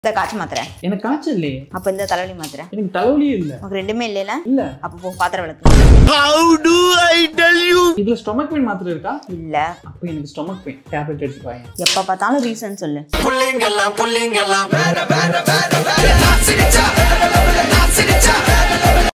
இந்த காய்ச்சல் மாத்திரை எனக்கு காய்ச்சல் இல்லையே. அப்ப இந்த தலைவலி மாத்திரை எனக்கு தலைவலியே இல்ல. உனக்கு ரெண்டுமே இல்லைல? இல்ல. அப்ப போ பாத்திரை விளக்கு. How do I tell you? இதுல ஸ்டொமக் பெயின் மாத்திரை இருக்கா? இல்ல. அப்ப எனக்கு ஸ்டொமக் பெயின் டேப்லெட் எடுத்துப்பாங்க. எப்ப பார்த்தாலும் ரீசன் சொல்லு. Pulling along, வேற வேற வேற வேற